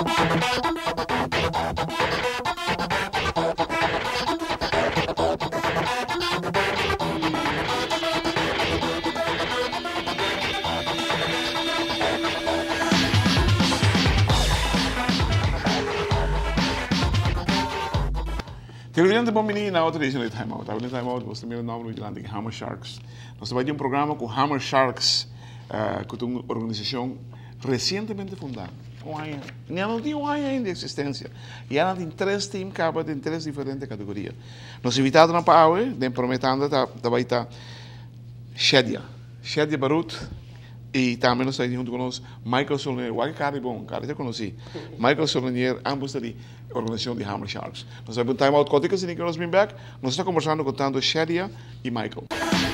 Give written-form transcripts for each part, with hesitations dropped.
Televidente bom menino na outra edição de Time Out. A Time Out, você meu nome no de Hammer Sharks. Nós vamos ter programa com Hammer Sharks, que é uma organização recentemente fundada. Não tinha um ano ainda de existência. E ela tem 3 times, tem 3 diferentes categorias. Nós invitamos na PAUE, prometendo que vai estar Shadia Barut, e também nós estamos junto conosco Michael Solonier, o cara é bom, cara já conheci. Michael Solonier, ambos da organização de Hammer Sharks. Nós vamos ter um time out contigo, se ninguém nos vem back. Nós estamos conversando com tanto Shadia e Michael.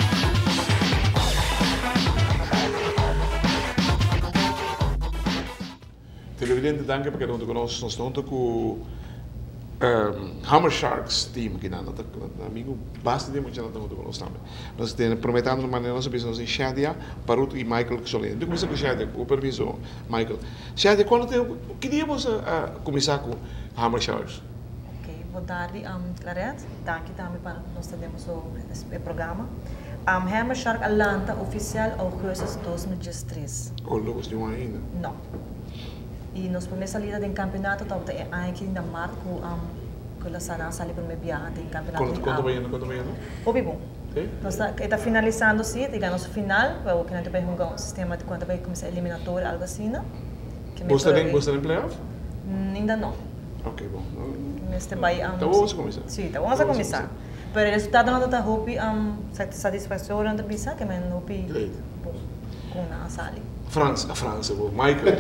Televidente, danke porque estão conosco. Nós estamos com Hammer Sharks team aqui na amigo bastante de muito não conosco também. Nós estamos prometendo uma maneira nossa business em Shadia, Barut e Michael que solene. Eu comecei com Shadia, com o permisso Michael. Shadia, que dia você começar com Hammer Sharks? Ok, boa tarde, Claret. Danke também para nós termos o programa. Hammer Shark Atlanta oficial augustus 2013. Oh, logo de um ainda? Não. E nós primeiros salida do campeonato estava aqui na marca com a Sara sali para me viajar do campeonato. Quanto vai indo? Hobby bom. Nós está finalizando sim, digamos no final, porque não tem um sistema de quando vai começar eliminatório algo assim, né? Você tem playoff? Ainda não. Ok, bom. Neste vai Então vamos começar. Sim, então vamos começar. Pero o resultado não está hobby satisfação da bisa que me hobby com na sali. França, Michael.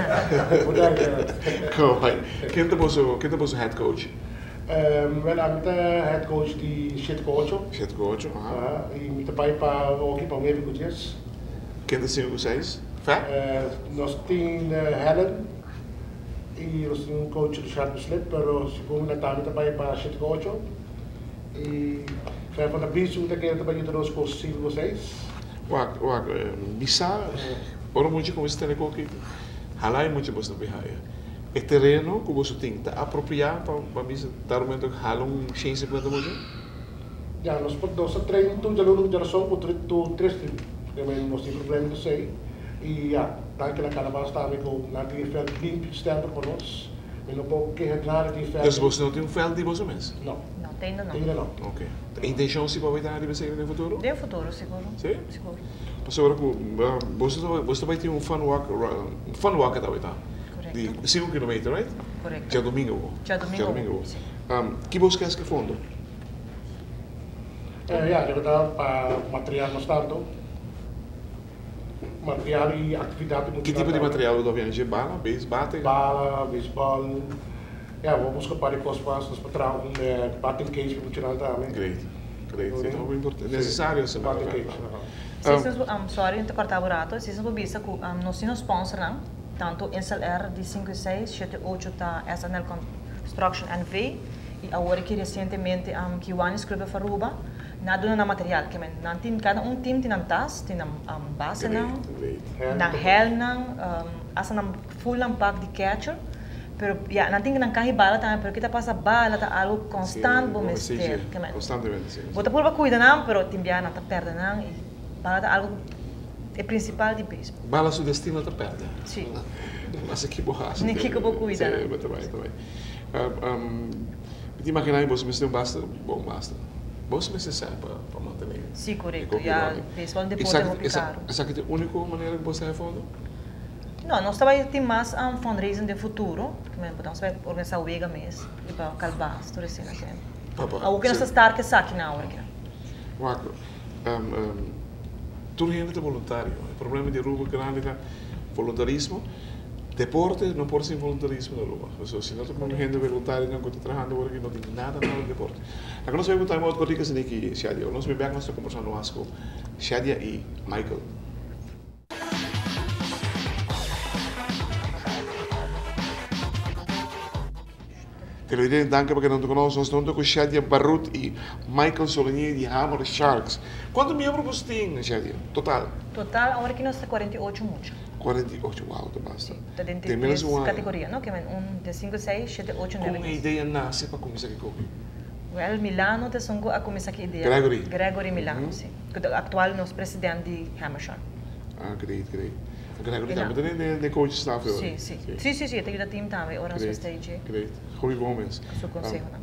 Quem é o head coach? Well, I'm the head coach de Shed Coach. Head coach, E me trabalho para o equipe ao mesmo dia. Quem é o vocês? Fé? Nós temos Helen e nós temos um coach de Sharp Slip, mas segundo nós também trabalho para Shed Coach. E foi para a bicho que eu trabalho com os coaches de vocês. Bisa, ora muito como você tem aqui. Halai muito você não vai. O terreno que você tem está apropriado para bisa dar momento que hala chance para você? Já, nós treinamos tudo de aluno de geração com 3 times. Nós temos problema de sei. E já, danke na carnaval também com na que veld limpo stellen para nós. E não pode que retornar que veld. Dus você não tem veld de você mesmo? Não. Não, ainda não. Ainda não. Ok. Tem intenção se para voltar a divisão no futuro? No futuro, seguro. Sim? Seguro. Mas agora você vai ter um fun walk da volta. Correto. De 5 km, right? Correto. Já domingo. Que você quer que fundo? Ja, dat gaat para material no estado. Material e atividade muito. Que tipo de material do avião? Bala, Bala, baseball. Ja, we buscar para cospas, nós patrão batting cage para tirar também. Great. Então é importante, necessário essa batting cage. Sorry, não cortar barato. Se você visa que nós temos sponsor, não? Tanto SLR de 5 e 6, 7 e 8 tá SNL Construction NV e agora que recentemente que o ano escreveu para Ruba, nada na material, que não tem cada time tem tas, tem base não, na hell não, asa na full pack de catcher. Pero ya não tem que carregar bala também, porque kita passa bala tá algo constante bom mestre, que constantemente sim. Bota por cuida não, pero timbia não tá perde não e bala tá algo é principal de beisebol. Bala seu destino tá perde. Sim. Mas aqui borracha. Nem que vou cuidar. Sim, também. Me imaginar você me tem basta, bom basta. Você me serve para manter. Sim, correto. Já beisebol depois é muito caro. Essa é a única maneira que você fundo? Não, nós também temos mais fundraising de futuro, que nós vamos organizar o Vega mês, para calbar, tudo assim, né? O que nós estamos que aqui na hora. Waco, tudo é voluntário. O problema de Aruba grande é voluntarismo. Deporte não pode ser voluntarismo na Aruba. Se não tem gente voluntária não está trabalhando agora não tem nada de deporte. Agora nós vamos contar muito coisas aqui, Shadia. Nós vamos conversando com Shadia e Michael. Televidente, danke porque não te conosco. Nós estamos com Shadia Barut e Michael Solonier de Hammer Sharks. Quantos membros você tem, Shadia? Total? Total, agora que nós temos 48 muito. 48, uau, tá basta. Tá dentro Tem de menos três um ano. categorias, não? Que é de 5, 6, 7, 8, 9, Como a 10. ideia nasce para começar aqui com? Well, Milano te songo a começar que ideia. Gregory. Gregory Milano, sim. Que é o atual nosso presidente de Hammershark. Ah, great. A Gregory Não. também tem coach staff hoje. Sim. Tem o time também, ora no stage. Great. Goeie bom mesmo. O seu conselho, não?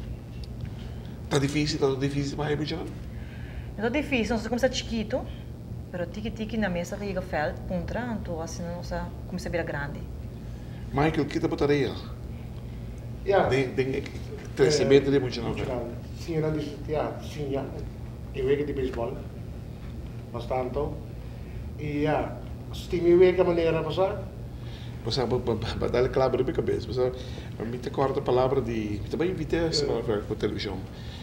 Tá difícil para repetir, não? Então, difícil, nós começamos chiquito, mas tiki na mesa que chega feld, contra, então assim, nós começamos a virar grande. Michael, que te botaria? Ja. Tem crescimento de muito, não? Sim, eu disse, sim, eu vejo de beisebol, bastante. E se tem eu vejo a maneira de passar. Você vai dar claro na cabeça. Você me te corta a palavra de, também invitei para a televisão,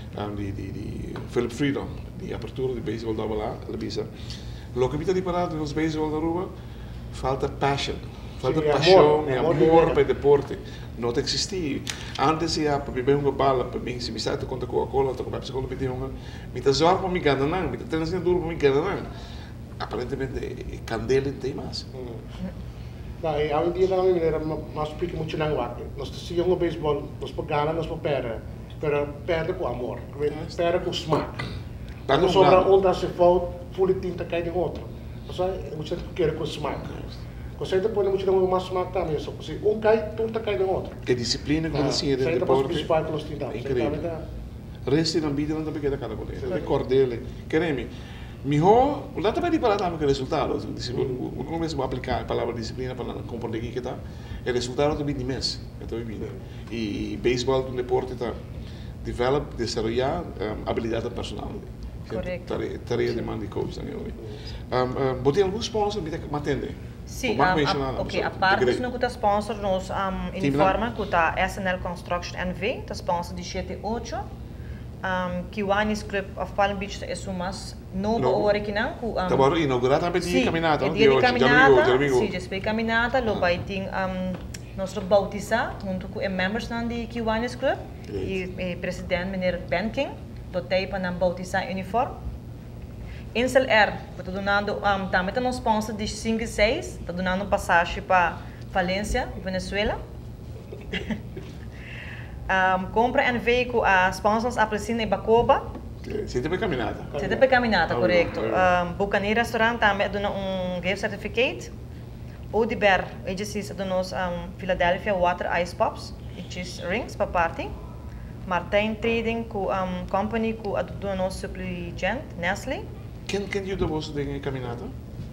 de Philip Freedom, de abertura de beisebol da lá, ela disse, o que me está parado nos beisebol da rua, falta passion. Falta paixão e amor para o deporte. Não existia. Antes ia para beber uma bala, para mim, se me sai com a Coca-Cola, estou com a Pepsi-Cola, me está zoando para me ganhar, não. Me está trazendo duro para me ganhar, não. Aparentemente, candela não tem mais. Não, e hoje em dia não é mais pique muito não é. Nós seguimos o beisebol, nós pegamos, nós perdemos, perde com amor, perde com smack. Quando sobra outra se for, full tinta cai de outro. Você muito quer com smack. Você depois não tinha mais smack também, só se cai, tudo cai de outro. Que disciplina que você é dentro do deporte. Incrível. Resti na vida não também queda cada coisa. Recordele, queremos. Melhor, lá também de falar também que resultado. O começo a aplicar a palavra disciplina para compreender que está. O resultado também de mês, e beisebol é um deporte que develop, desenvolver habilidade personal. Correto. Tarefa de mão de coach também. Botei alguns sponsors que me atendem. Sim, a parte do que sponsor nos informa que a SNL Construction NV, a sponsor de 7-8, Kiwanis Club of Palm Beach é umas nova hora que não. Tá bom, inaugurar também de caminhada. Dia de caminhada, sim, de caminhada, lo vai ter nosso bautizar junto com os membros de Kiwanis Club e presidente Meneer Ben King, do tem para bautizar uniforme. Insel Air, está donando também um sponsor de 5 e 6, está donando passagem para Valência, Venezuela. Compra um veículo a sponsors Apelsin e Bacoba. Sempre para caminhada. Sempre para caminhada, correto. Bucani Restaurant também dona gift certificate. Odiber Agencies dona Philadelphia Water Ice Pops e Cheese Rings para party. Martin Trading Company com dona supplicant Nestle. Quem ajuda você de caminhada?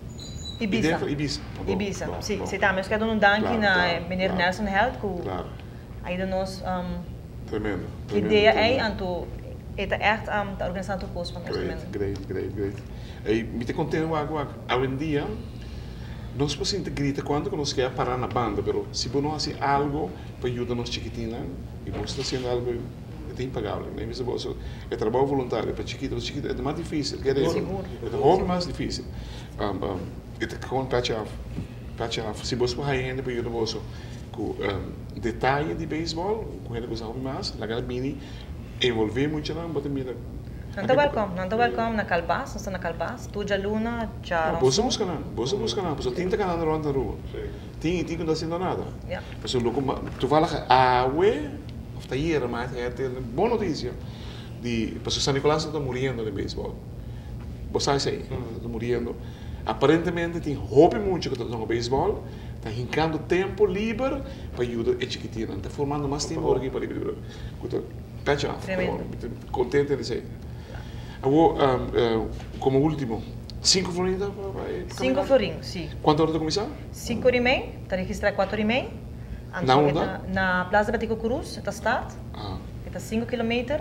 Ibiza, sim. Você também quer dar danke na Meneer Nelson Held com aí nós tremendo. Ideia é anto é echt a organização do curso para nós também. Great. E me te contendo agora, hoje em dia nós podemos grita quando nós quer parar na banda, mas se você não faz algo para ajudar nos chiquitinhos e você está fazendo algo é impagável, né? Isso é trabalho voluntário para chiquitos é mais difícil, é mais difícil. É com patch off. Se você vai ainda para ajudar você com detalhe de beisebol, com ele que usamos mais, a galera mini envolver muito não, mas também não está welcome na Calbas, nós na Calbas, tu já luna já. Você busca não, você tem que canal na rua. Tem que não sendo nada. Mas tu fala está aí, mas é boa notícia de porque San Nicolás está morrendo de beisebol. Você sabe aí, está morrendo. Aparentemente tem hope muito que está no beisebol, está arrancando tempo livre para ajudar a chiquitina, está formando mais tempo aqui para livre. Patch off, contente de ser. Agora, como último, 5 florinhos? 5 florinhos, sim. Quanto hora está começar? 5 horas e meia, está registrado 4 horas e meia. Na onda? Na Plaza Batico Cruz, está start. Está 5 km.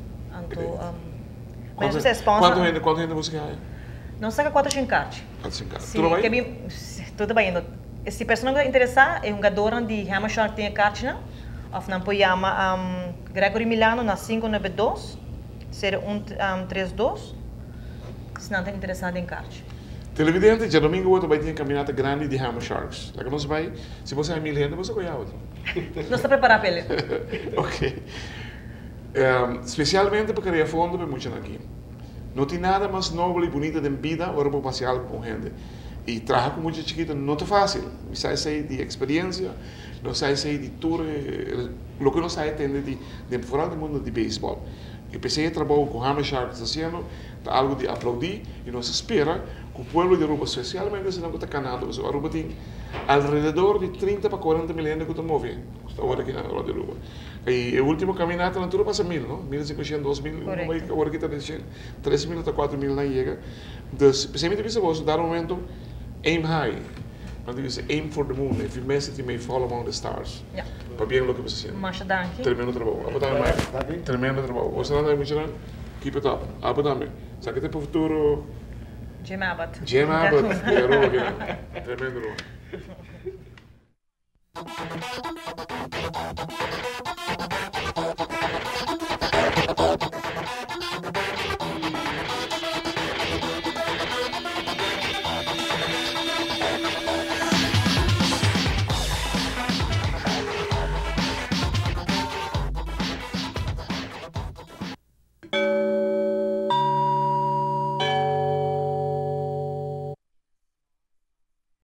Quanto gente você quer? Não saca 4 chincartes. Tudo bem? Tudo bem. Se a pessoa não interessar, é um jogador de Hammershark tem a carta, ou não pode chamar Gregory Milano na 592, 0132, se não tem interessado em carta. Televidente, já domingo outro vai ter caminhada grande de Hammersharks. Lá que nós vai, se você é 1000 gente, você vai outro. Não está preparado para ele. Ok. Especialmente porque queria fundo para muito aqui. Não tem nada mais nobre e bonito de vida, agora vou passear com gente. Y trabajar con mucha chiquita no es fácil. Sai de experiencia, no sai de todo lo que no sabe entender de fuera del mundo de béisbol. Empecé a trabajar con Hammer Sharks haciendo algo de aplaudir y nos espera que el pueblo de Aruba, especialmente si no está Canadá, Aruba tiene alrededor de 30 para 40 millones que mueven ahora aquí en de Aruba. Y el último caminata en Aruba pasa 1000, ¿no? 1500, 2000, ahora aquí está 3000 hasta 4000 no llega. Entonces, especialmente para vos, dar un momento, aim high. Quando diz aim for the moon, if you miss it, you may fall among the stars. Ja. Para bien lo que você sente. Masha danke. Tremendo trabalho. Apo também. Tremendo trabalho. Você não dá muito não? Keep it up. Apo também. Sabe que tem para o futuro? Jim Abbott. Jim Abbott. Tremendo.